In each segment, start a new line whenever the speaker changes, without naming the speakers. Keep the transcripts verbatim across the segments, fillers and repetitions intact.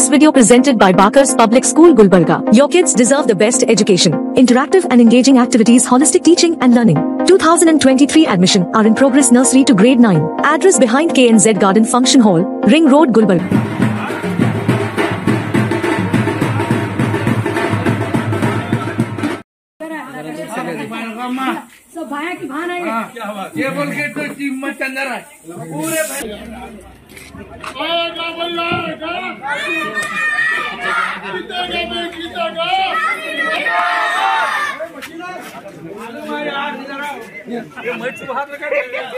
This video presented by Bakars Public School, Gulbarga. Your kids deserve the best education. Interactive and engaging activities, holistic teaching and learning. two thousand twenty-three admission are in progress. Nursery to grade nine. Address behind K N Z Garden Function Hall, Ring Road, Gulbarga.
तो भाया की भान है क्या बात ये बोल के तो टीम में चंदर है पूरे ये मैच बाहर लगा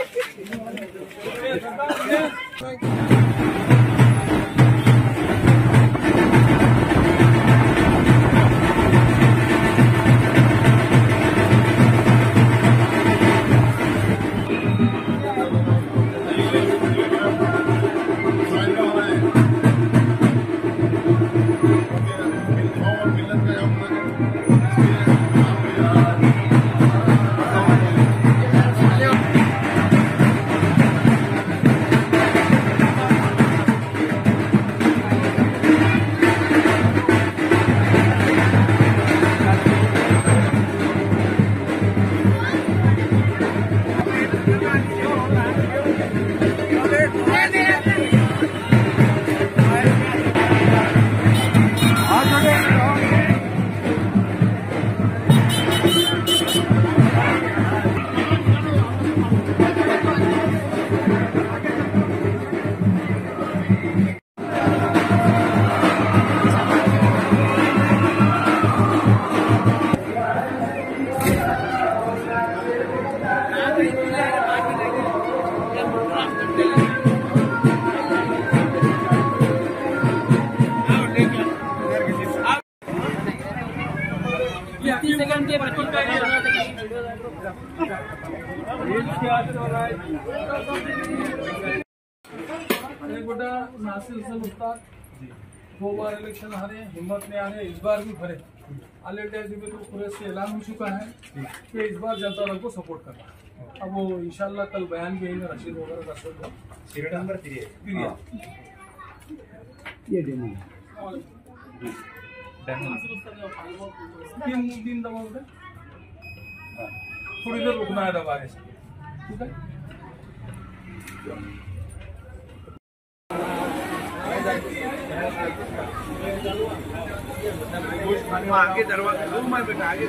बेटा नासिर हुसैन उस्ताद दो बार इलेक्शन हारे, हिम्मत में आ रहे, इस बार भी भरे। ऑलरेडी तो पूरे से ऐलान हो चुका है कि इस बार जनता दल को सपोर्ट करना। अब वो इंशाल्लाह कल बयान भी आएंगे रशीद वगैरह का सब सीरियल नंबर थ्री है ये डेमो तीन तीन दबा उधर थोड़ी देर रुकना है दबाने से, ठीक है। आगे दरवाजा मैं बेटा आगे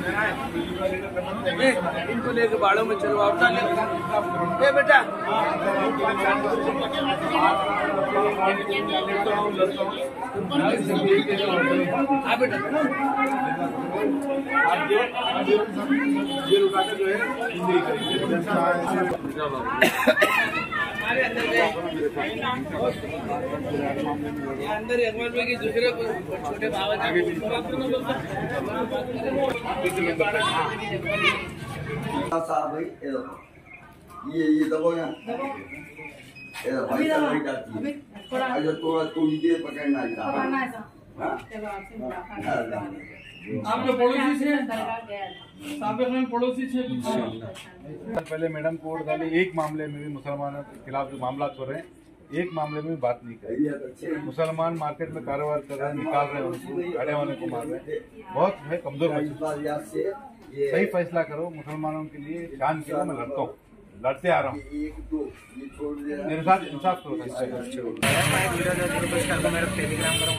इनको लेके बाड़ों में चलो आप ए बेटा हाँ बेटा जो है अंदर अकबर भाई की दूसरे छोटे भाव
ये ये दबो यहाँ भाई थोड़ा थोड़ा थोड़ी देर पकड़ना है
आप लोग पड़ोसी से साबिक में पड़ोसी से
पहले मैडम कोर्ट वाले एक मामले में भी मुसलमानों के खिलाफ जो मामला हो रहे हैं, एक मामले में बात नहीं कर रहे। मुसलमान मार्केट में कारोबार कर रहे हैं, निकाल रहे हैं उनको, खड़े होने को मार रहे हैं, बहुत है कमजोर बच्चे। सही फैसला करो मुसलमानों के लिए, जान के लिए मैं लड़ता हूँ, लड़ते आ रहा हूँ, मेरे साथ इंसाफ करो। मेरा टेलीग्राम करो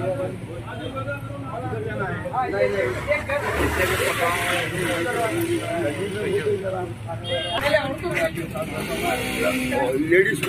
लेडीज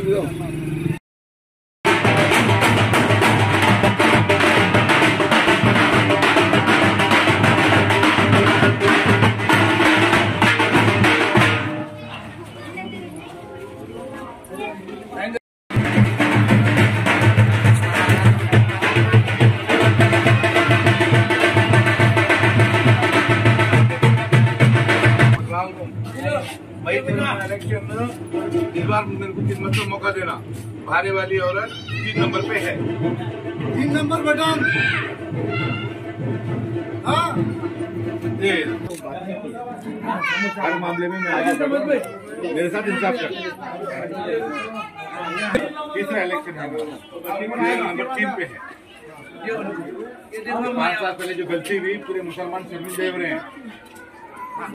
इलेक्शन में इस बार मेरे को किस्मत को मौका देना। भारे वाली औरत तीन नंबर पे है,
तीन नंबर बटन। हाँ
हर मामले में मैं आगे बढ़ूं, मेरे साथ इंसाफ कर। तीसरा इलेक्शन है, नंबर तीन पे है। पाँच साल पहले जो गलती हुई पूरे मुसलमान शर्मिंदे हो रहे हैं।